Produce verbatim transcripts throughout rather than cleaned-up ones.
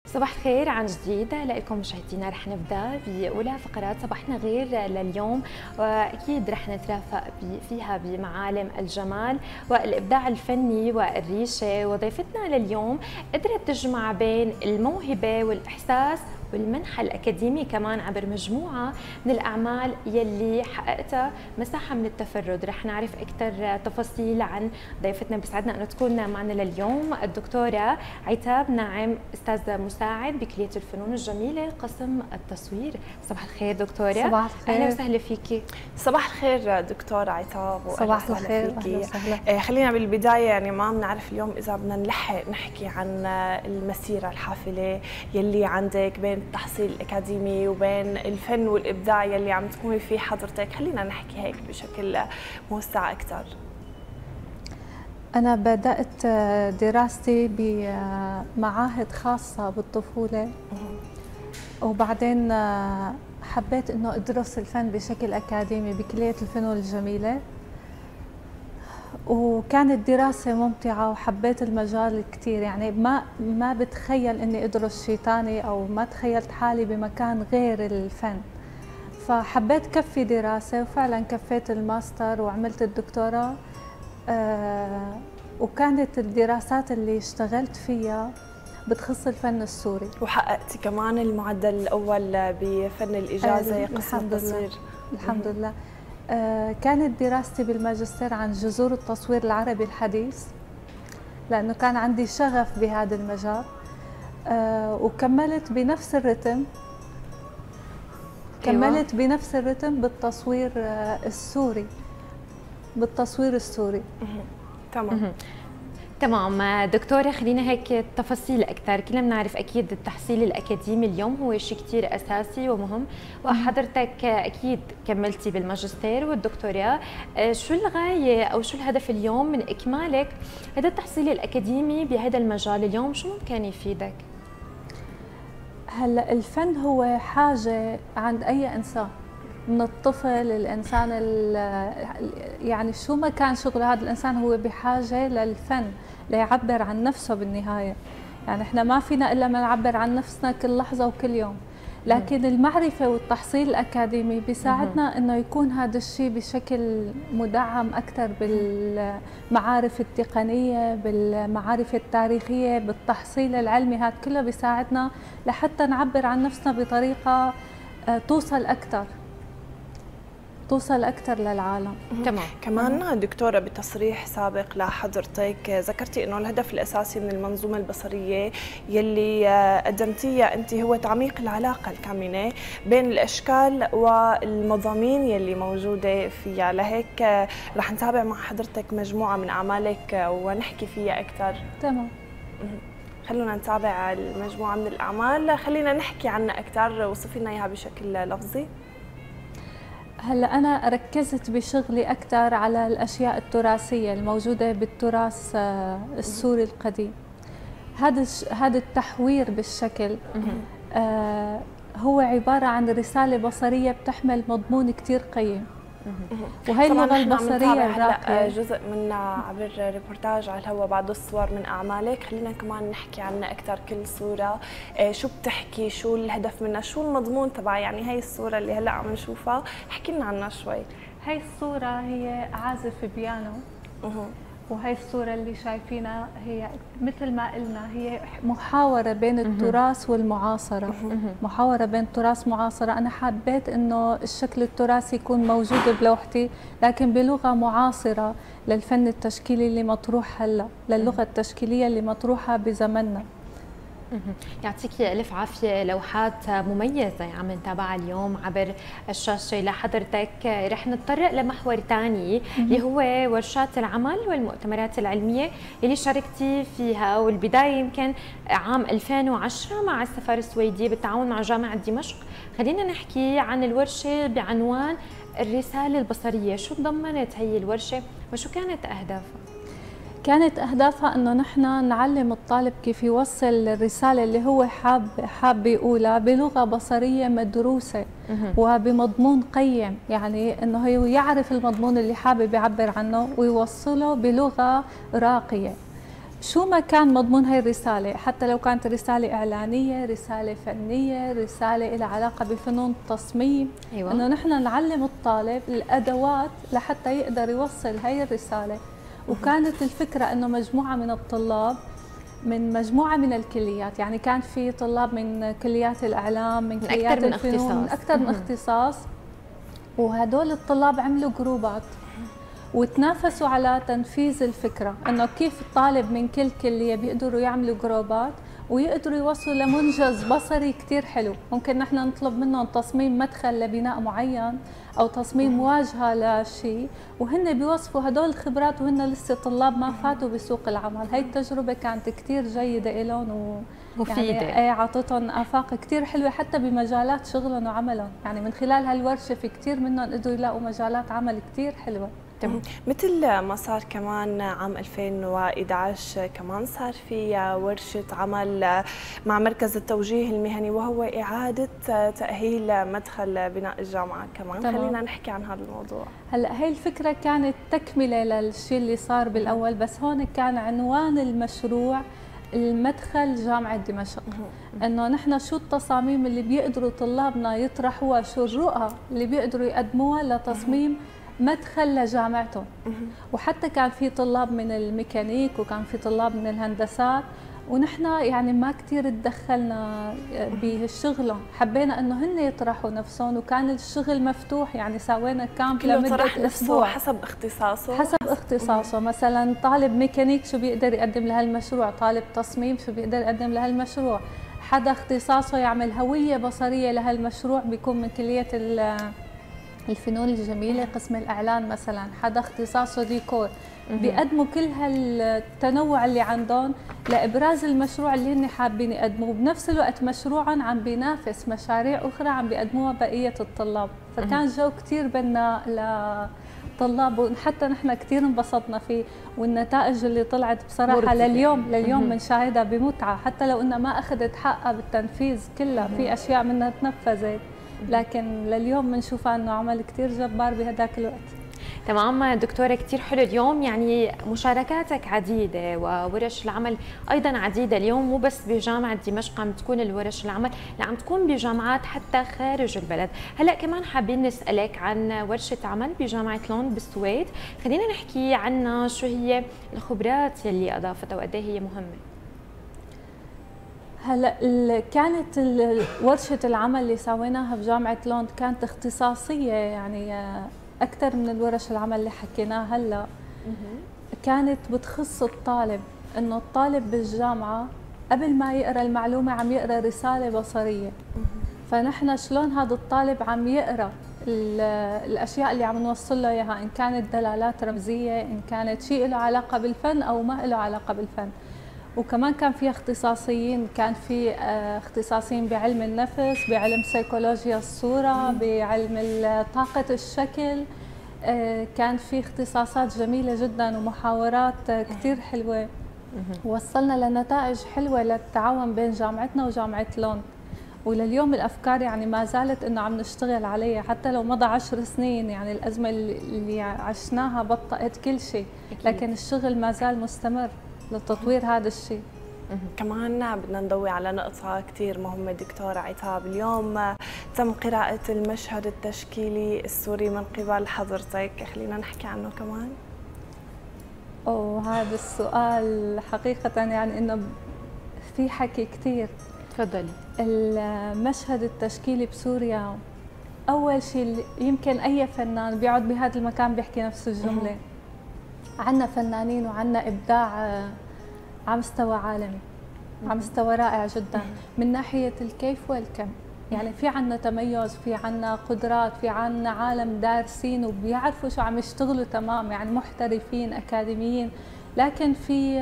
صباح الخير عن جديد لكم مشاهدينا. رح نبدا باولى فقرات صباحنا غير لليوم، واكيد رح نترافق فيها بمعالم الجمال والابداع الفني والريشه. وضيفتنا لليوم قدرت تجمع بين الموهبه والاحساس والمنحى الأكاديمي كمان عبر مجموعة من الأعمال يلي حققتها مساحة من التفرد. رح نعرف أكثر تفاصيل عن ضيفتنا. بسعدنا أن تكون معنا لليوم الدكتورة عتاب ناعم، أستاذ مساعد بكلية الفنون الجميلة قسم التصوير. صباح الخير دكتورة. صباح الخير. أهلا وسهلا فيكي. صباح الخير دكتورة عتاب. صباح الخير. آه خلينا بالبداية يعني ما بنعرف اليوم إذا بدنا نلحق نحكي عن المسيرة الحافلة يلي عندك بين التحصيل الأكاديمي وبين الفن والإبداع يلي عم تكوني فيه حضرتك. خلينا نحكي هيك بشكل موسع أكثر. أنا بدأت دراستي بمعاهد خاصة بالطفولة، وبعدين حبيت إنه أدرس الفن بشكل أكاديمي بكلية الفنون الجميلة، وكانت دراسة ممتعة وحبيت المجال كثير. يعني ما ما بتخيل إني أدرس شيء ثاني، أو ما تخيلت حالي بمكان غير الفن، فحبيت كفي دراسة وفعلا كفيت الماستر وعملت الدكتوراه. آه وكانت الدراسات اللي اشتغلت فيها بتخص الفن السوري، وحققتي كمان المعدل الأول بفن الإجازة قسم التصوير. الحمد لله. آه كانت دراستي بالماجستير عن جذور التصوير العربي الحديث، لأنه كان عندي شغف بهذا المجال. آه وكملت بنفس الرتم كملت أيوة. بنفس الرتم بالتصوير آه السوري بالتصوير السوري. تمام تمام. دكتورة خلينا هيك تفاصيل أكثر. كلنا بنعرف أكيد التحصيل الأكاديمي اليوم هو شيء كثير أساسي ومهم، وحضرتك أكيد كملتي بالماجستير والدكتوراه. شو الغاية أو شو الهدف اليوم من إكمالك هذا التحصيل الأكاديمي بهذا المجال اليوم؟ شو ممكن يفيدك؟ هلا الفن هو حاجة عند أي إنسان، من الطفل الإنسان يعني شو ما كان شغله، هذا الإنسان هو بحاجة للفن ليعبر عن نفسه بالنهاية. يعني إحنا ما فينا إلا ما نعبر عن نفسنا كل لحظة وكل يوم، لكن المعرفة والتحصيل الأكاديمي بيساعدنا إنه يكون هذا الشيء بشكل مدعم أكثر بالمعارف التقنية، بالمعارف التاريخية، بالتحصيل العلمي. هذا كله بيساعدنا لحتى نعبر عن نفسنا بطريقة توصل أكثر توصل أكثر للعالم. تمام. كمان دكتورة بتصريح سابق لحضرتك ذكرتي إنه الهدف الأساسي من المنظومة البصرية يلي قدمتيها أنت هو تعميق العلاقة الكامنة بين الأشكال والمضامين يلي موجودة فيها. لهيك رح نتابع مع حضرتك مجموعة من أعمالك ونحكي فيها أكثر. تمام. خلونا نتابع المجموعة من الأعمال، خلينا نحكي عنها أكثر. وصفي لنا إياها بشكل لفظي. هلا أنا ركزت بشغلي أكثر على الأشياء التراثية الموجودة بالتراث السوري القديم. هذا هذا التحوير بالشكل آه هو عبارة عن رسالة بصرية بتحمل مضمون كثير قيم، وهي اللغة البصرية الراقية جزء منا عبر ريبورتاج على الهواء بعض الصور من أعمالك. خلينا كمان نحكي عنها أكثر. كل صورة شو بتحكي، شو الهدف منها، شو المضمون تبعها. يعني هي الصورة اللي هلا عم نشوفها احكي لنا عنها شوي. هي الصورة هي عازف بيانو، وهي الصورة اللي شايفينها هي مثل ما قلنا هي محاورة بين التراث والمعاصرة. محاورة بين تراث ومعاصرة. أنا حبيت إنه الشكل التراثي يكون موجود بلوحتي، لكن بلغة معاصرة للفن التشكيلي اللي مطروح هلا، للغة التشكيلية اللي مطروحة بزمننا. يعطيكي ألف عافية. لوحات مميزة عم نتابعها اليوم عبر الشاشة لحضرتك. رح نتطرق لمحور ثاني اللي هو ورشات العمل والمؤتمرات العلمية اللي شاركتي فيها، والبداية يمكن عام ألفين وعشرة مع السفارة السويدية بالتعاون مع جامعة دمشق. خلينا نحكي عن الورشة بعنوان الرسالة البصرية. شو تضمنت هي الورشة وشو كانت أهدافها؟ كانت أهدافها إنه نحن نعلم الطالب كيف يوصل الرسالة اللي هو حاب حاب يقولها بلغة بصرية مدروسة وبمضمون قيم. يعني إنه هو يعرف المضمون اللي حابب يعبر عنه ويوصله بلغة راقية. شو ما كان مضمون هاي الرسالة، حتى لو كانت رسالة إعلانية، رسالة فنية، رسالة لها علاقة بفنون التصميم. أيوة. إنه نحن نعلم الطالب الأدوات لحتى يقدر يوصل هاي الرسالة. وكانت الفكرة إنه مجموعة من الطلاب من مجموعة من الكليات، يعني كان في طلاب من كليات الإعلام، من كليات من الفنون، من أكثر من اختصاص. وهدول الطلاب عملوا جروبات وتنافسوا على تنفيذ الفكرة، انه كيف الطالب من كل كلية بيقدروا يعملوا جروبات ويقدروا يوصلوا لمنجز بصري كتير حلو. ممكن نحن نطلب منهم تصميم مدخل لبناء معين او تصميم واجهة لشيء، وهن بيوصفوا هدول الخبرات وهن لسه طلاب ما فاتوا بسوق العمل. هاي التجربة كانت كتير جيدة لهم و مفيدة، يعني ايه عطتهم آفاق كتير حلوة حتى بمجالات شغلهم وعملهم. يعني من خلال هالورشة في كتير منهم قدروا يلاقوا مجالات عمل كتير حلوة. تمام. مثل ما صار كمان عام ألفين وإحدى عشر كمان صار في ورشة عمل مع مركز التوجيه المهني، وهو إعادة تأهيل مدخل بناء الجامعة كمان. تمام. خلينا نحكي عن هذا الموضوع. هلا هي الفكرة كانت تكملة للشيء اللي صار بالأول، بس هون كان عنوان المشروع المدخل جامعة دمشق. انه نحن شو التصاميم اللي بيقدروا طلابنا يطرحوها، شو الرؤى اللي بيقدروا يقدموها لتصميم مدخل لجامعتهم. وحتى كان في طلاب من الميكانيك وكان في طلاب من الهندسات، ونحن يعني ما كثير تدخلنا بهالشغل، حبينا انه هن يطرحوا نفسهم، وكان الشغل مفتوح. يعني سوينا كامب لمده اسبوع حسب اختصاصه حسب اختصاصه. مثلا طالب ميكانيك شو بيقدر يقدم لهالمشروع، طالب تصميم شو بيقدر يقدم لهالمشروع، حدا اختصاصه يعمل هويه بصريه لهالمشروع بيكون من كليه الفنون الجميله قسم الاعلان مثلا، حدا اختصاصه ديكور. بيقدموا كل هالتنوع اللي عندهم لابراز المشروع اللي هن حابين يقدموه، بنفس الوقت مشروعا عم بينافس مشاريع اخرى عم بيقدموها بقيه الطلاب. فكان جو كثير بنا لطلاب، وحتى نحن كثير انبسطنا فيه. والنتائج اللي طلعت بصراحه لليوم لليوم بنشاهدها بمتعه، حتى لو انها ما اخذت حقها بالتنفيذ كلها، في اشياء منها تنفذت، لكن لليوم بنشوفها انه عمل كثير جبار بهداك الوقت. تمام دكتورة، كثير حلو اليوم، يعني مشاركاتك عديدة وورش العمل أيضا عديدة اليوم، مو بس بجامعة دمشق عم تكون الورش العمل، لا عم تكون بجامعات حتى خارج البلد. هلأ كمان حابين نسألك عن ورشة عمل بجامعة لون بالسويد، خلينا نحكي عنها، شو هي الخبرات يلي أضافتها وقد ايه هي مهمة؟ هلا كانت ورشة العمل اللي سويناها بجامعة لون كانت اختصاصية، يعني أكثر من الورش العمل اللي حكيناها هلا. كانت بتخص الطالب، إنه الطالب بالجامعة قبل ما يقرأ المعلومة عم يقرأ رسالة بصرية. فنحن شلون هذا الطالب عم يقرأ الأشياء اللي عم نوصل له إياها، إن كانت دلالات رمزية، إن كانت شيء له علاقة بالفن أو ما له علاقة بالفن. وكمان كان في اختصاصيين، كان في اختصاصيين بعلم النفس، بعلم سيكولوجيا الصورة، بعلم طاقة الشكل. كان في اختصاصات جميلة جدا ومحاورات كثير حلوة، وصلنا لنتائج حلوة للتعاون بين جامعتنا وجامعة لون. ولليوم الأفكار يعني ما زالت إنه عم نشتغل عليها، حتى لو مضى عشر سنين. يعني الأزمة اللي عشناها بطأت كل شيء، لكن الشغل ما زال مستمر لتطوير هذا الشيء. كمان بدنا نضوي على نقطة كثير مهمة دكتورة عتاب. اليوم تم قراءة المشهد التشكيلي السوري من قبل حضرتك، خلينا نحكي عنه كمان. أوه هذا السؤال حقيقة يعني إنه في حكي كثير. تفضلي. المشهد التشكيلي بسوريا، أول شيء يمكن أي فنان بيقعد بهذا المكان بيحكي نفس الجملة. عنا فنانين وعنا إبداع على مستوى عالمي، على مستوى رائع جدا من ناحية الكيف والكم. يعني في عنا تميز، في عنا قدرات، في عنا عالم دارسين وبيعرفوا شو عم يشتغلوا تمام، يعني محترفين أكاديميين، لكن في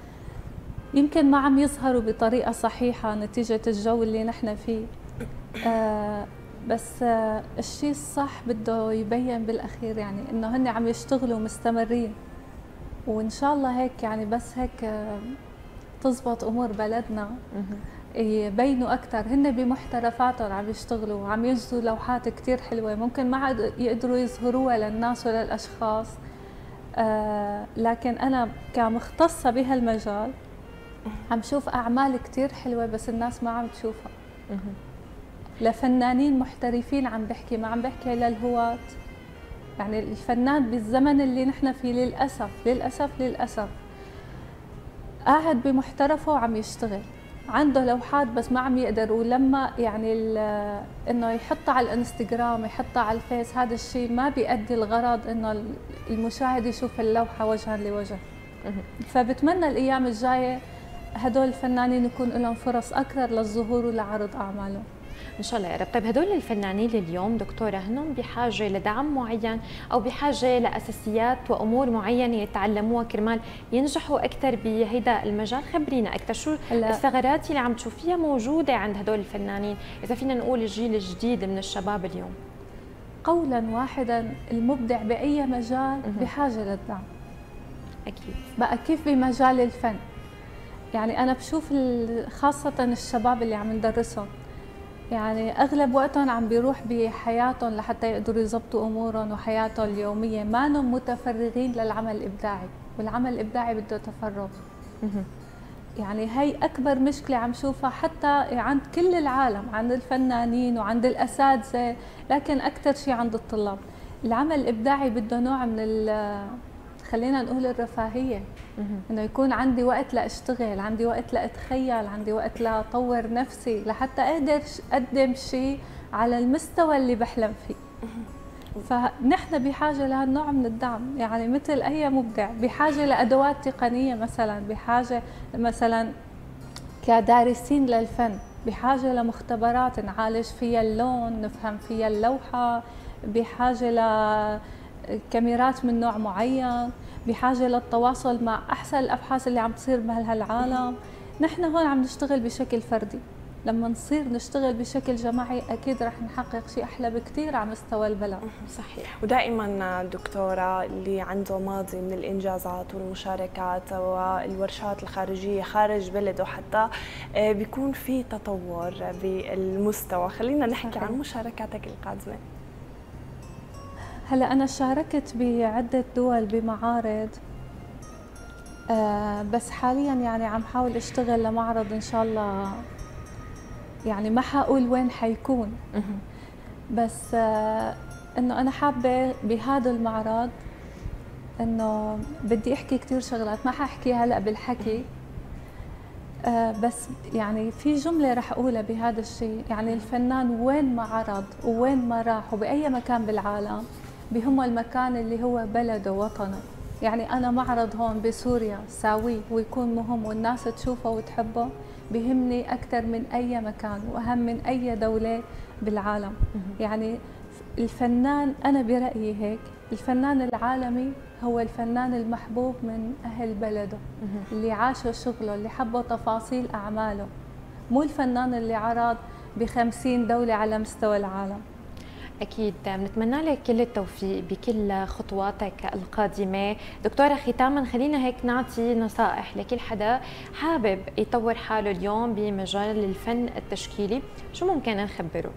يمكن ما عم يظهروا بطريقة صحيحة نتيجة الجو اللي نحن فيه. آه بس آه الشيء الصح بده يبين بالأخير، يعني إنه هن عم يشتغلوا مستمرين، وإن شاء الله هيك يعني بس هيك آه تزبط أمور بلدنا، يبينوا أكثر. هن بمحترفاتهم عم يشتغلوا، عم يجزوا لوحات كثير حلوة، ممكن ما عاد يقدروا يظهروها للناس وللأشخاص، آه لكن أنا كمختصة بهالمجال عم شوف أعمال كتير حلوة بس الناس ما عم تشوفها. لفنانين محترفين عم بحكي، ما عم بحكي للهواة. يعني الفنان بالزمن اللي نحن فيه للأسف للأسف للأسف قاعد بمحترفه وعم يشتغل، عنده لوحات بس ما عم يقدر، ولما يعني انه يحطها على الانستغرام يحطها على الفيس، هذا الشيء ما بيؤدي الغرض انه المشاهد يشوف اللوحة وجها لوجه. فبتمنى الايام الجاية هدول الفنانين يكون لهم فرص اكثر للظهور ولعرض اعمالهم ان شاء الله يا رب. طيب هدول الفنانين اليوم دكتوره هنن بحاجه لدعم معين او بحاجه لاساسيات وامور معينه يتعلموها كرمال ينجحوا اكثر بهيدا المجال؟ خبرينا اكثر شو الثغرات اللي عم تشوفيها موجوده عند هدول الفنانين، اذا فينا نقول الجيل الجديد من الشباب اليوم. قولا واحدا المبدع باي مجال بحاجه للدعم. اكيد. بقى كيف بمجال الفن؟ يعني انا بشوف خاصه الشباب اللي عم ندرسهم، يعني اغلب وقتهم عم بيروح بحياتهم لحتى يقدروا يضبطوا امورهم وحياتهم اليوميه، ما هم متفرغين للعمل الابداعي، والعمل الابداعي بده تفرغ. يعني هي اكبر مشكله عم شوفها حتى عند كل العالم، عند الفنانين وعند الاساتذه، لكن اكثر شيء عند الطلاب. العمل الابداعي بده نوع من خلينا نقول الرفاهيه، انه يكون عندي وقت لاشتغل، عندي وقت لاتخيل، عندي وقت لاطور نفسي لحتى اقدر اقدم شيء على المستوى اللي بحلم فيه. فنحن بحاجه لهالنوع من الدعم، يعني مثل اي مبدع بحاجه لادوات تقنيه، مثلا بحاجه مثلا كدارسين للفن بحاجه لمختبرات نعالج فيها اللون، نفهم فيها اللوحه، بحاجه ل كاميرات من نوع معين، بحاجه للتواصل مع احسن الابحاث اللي عم تصير بهالعالم. نحن هون عم نشتغل بشكل فردي، لما نصير نشتغل بشكل جماعي اكيد رح نحقق شيء احلى بكثير على مستوى البلد. صحيح. ودائما دكتوره اللي عنده ماضي من الانجازات والمشاركات والورشات الخارجيه خارج بلده حتى بيكون في تطور بالمستوى. خلينا نحكي صحيح. عن مشاركاتك القادمه. هلا أنا شاركت بعدة دول بمعارض، آه بس حاليا يعني عم حاول اشتغل لمعرض إن شاء الله، يعني ما حقول وين حيكون، بس آه إنه أنا حابة بهذا المعرض إنه بدي أحكي كثير شغلات ما حأحكي هلا بالحكي، آه بس يعني في جملة رح أقولها بهذا الشيء. يعني الفنان وين ما عرض ووين ما راح وبأي مكان بالعالم بهم المكان اللي هو بلده وطنه. يعني أنا معرض هون بسوريا ساويه ويكون مهم والناس تشوفه وتحبه بهمني أكثر من أي مكان وأهم من أي دولة بالعالم. يعني الفنان أنا برأيي هيك، الفنان العالمي هو الفنان المحبوب من أهل بلده، اللي عاشوا شغله، اللي حبوا تفاصيل أعماله، مو الفنان اللي عرض بخمسين دولة على مستوى العالم. أكيد بنتمنى لك كل التوفيق بكل خطواتك القادمة. دكتورة ختاما خلينا هيك نعطي نصائح لكل حدا حابب يطور حاله اليوم بمجال الفن التشكيلي، شو ممكن نخبره؟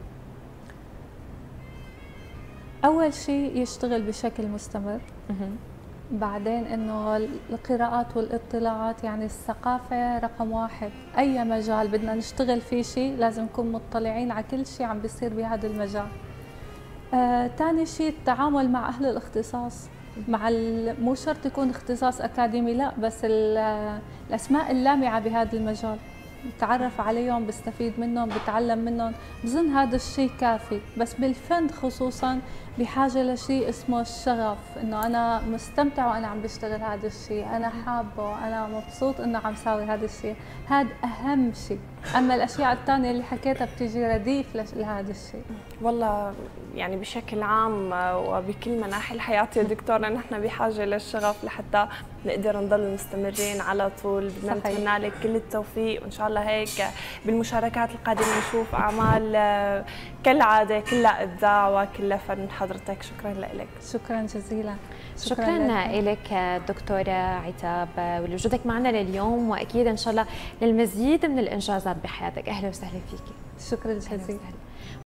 أول شيء يشتغل بشكل مستمر، بعدين إنه القراءات والاطلاعات، يعني الثقافة رقم واحد. أي مجال بدنا نشتغل فيه شيء لازم نكون مطلعين على كل شيء عم بيصير بهذا المجال. ثاني آه، شيء التعامل مع أهل الاختصاص، مع مو شرط يكون اختصاص أكاديمي، لا، بس الأسماء اللامعة بهذا المجال بتعرف عليهم، بستفيد منهم، بتعلم منهم، بظن هذا الشيء كافي. بس بالفن خصوصا بحاجة لشيء اسمه الشغف، انه انا مستمتع وانا عم بشتغل هذا الشيء، انا حابه، انا مبسوط انه عم ساوي هذا الشيء، هذا اهم شيء. اما الاشياء الثانيه اللي حكيتها بتيجي رديف لهذا الشيء. والله يعني بشكل عام وبكل مناحي الحياه يا دكتوره نحن بحاجه للشغف لحتى نقدر نضل مستمرين على طول. بدنا نتمنى لك كل التوفيق، وان شاء الله هيك بالمشاركات القادمه نشوف اعمال كالعاده كلها ابداع وكلها فن حضرتك. شكرا لك. شكرا جزيلا. شكرا, شكرا لك دكتورة عتاب ولوجودك معنا لليوم، واكيد ان شاء الله للمزيد من الانجازات بحياتك. اهلا وسهلا فيكي. شكرا جزيلا.